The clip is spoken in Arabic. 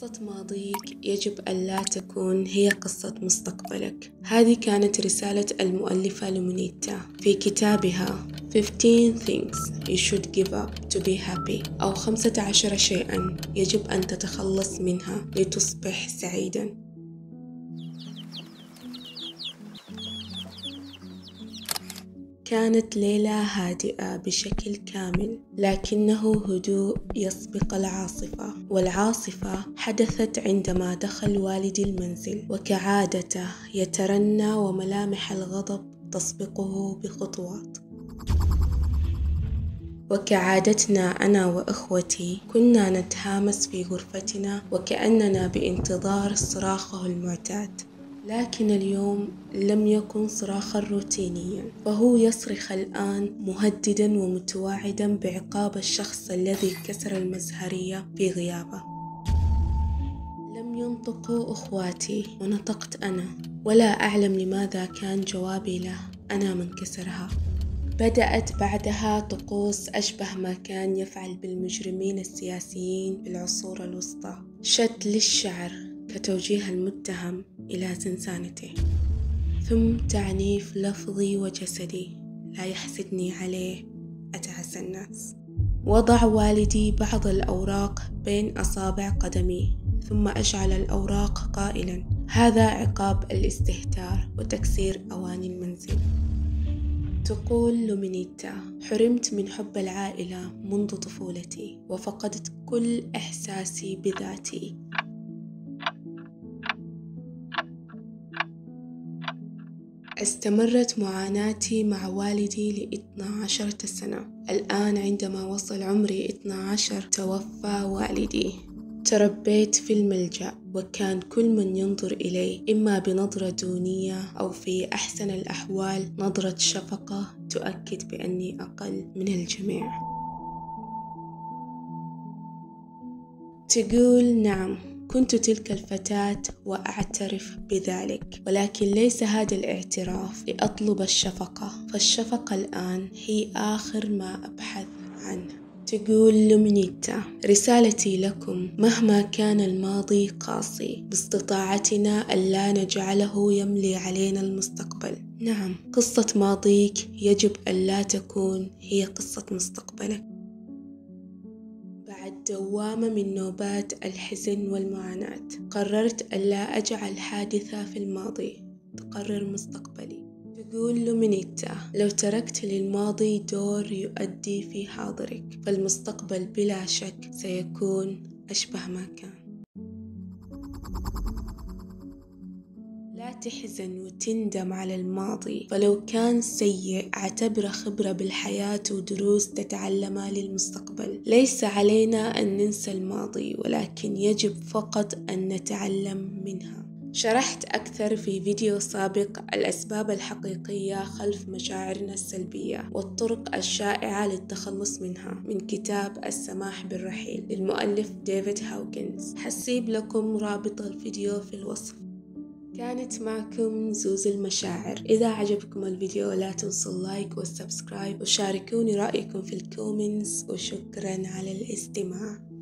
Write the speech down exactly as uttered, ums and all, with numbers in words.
قصة ماضيك يجب أن لا تكون هي قصة مستقبلك. هذه كانت رسالة المؤلفة لمونيتا في كتابها fifteen things you should give up to be happy، أو خمسة عشر شيئا يجب أن تتخلص منها لتصبح سعيدا. كانت ليلة هادئة بشكل كامل، لكنه هدوء يسبق العاصفة، والعاصفة حدثت عندما دخل والدي المنزل، وكعادته يترنى وملامح الغضب تسبقه بخطوات. وكعادتنا أنا وإخوتي كنا نتهامس في غرفتنا وكأننا بانتظار صراخه المعتاد، لكن اليوم لم يكن صراخا روتينيا، فهو يصرخ الآن مهددا ومتواعدا بعقاب الشخص الذي كسر المزهرية في غيابه. لم ينطقوا أخواتي ونطقت أنا، ولا أعلم لماذا كان جوابي له أنا من كسرها. بدأت بعدها طقوس أشبه ما كان يفعل بالمجرمين السياسيين بالعصور الوسطى، شد للشعر كتوجيه المتهم إلى زنزانته، ثم تعنيف لفظي وجسدي لا يحسدني عليه أتعس الناس. وضع والدي بعض الأوراق بين أصابع قدمي، ثم أشعل الأوراق قائلا: هذا عقاب الاستهتار وتكسير أواني المنزل. تقول لومينيتا: حرمت من حب العائلة منذ طفولتي، وفقدت كل إحساسي بذاتي. استمرت معاناتي مع والدي لاثنى عشر سنة. الآن عندما وصل عمري اثنى عشر توفى والدي. تربيت في الملجأ، وكان كل من ينظر إلي إما بنظرة دونية أو في أحسن الأحوال نظرة شفقة تؤكد بأني أقل من الجميع. تقول: نعم، كنت تلك الفتاة وأعترف بذلك، ولكن ليس هذا الاعتراف لأطلب الشفقة، فالشفقة الآن هي آخر ما أبحث عنه. تقول لومينيتا: رسالتي لكم مهما كان الماضي قاسي، باستطاعتنا ألا نجعله يملي علينا المستقبل. نعم، قصة ماضيك يجب ألا تكون هي قصة مستقبلك. بعد دوامة من نوبات الحزن والمعاناة، قررت ألا أجعل حادثة في الماضي تقرر مستقبلي. تقول لومينيتا: لو تركت للماضي دور يؤدي في حاضرك، فالمستقبل بلا شك سيكون أشبه ما كان. لا تحزن وتندم على الماضي، فلو كان سيء اعتبره خبرة بالحياة ودروس تتعلمها للمستقبل. ليس علينا أن ننسى الماضي، ولكن يجب فقط أن نتعلم منها. شرحت أكثر في فيديو سابق الأسباب الحقيقية خلف مشاعرنا السلبية والطرق الشائعة للتخلص منها، من كتاب السماح بالرحيل للمؤلف ديفيد هاوكنز. حسيب لكم رابط الفيديو في الوصف. كانت معكم زوز المشاعر. إذا عجبكم الفيديو لا تنسوا اللايك والسبسكرايب، وشاركوني رأيكم في الكومنتس، وشكرا على الاستماع.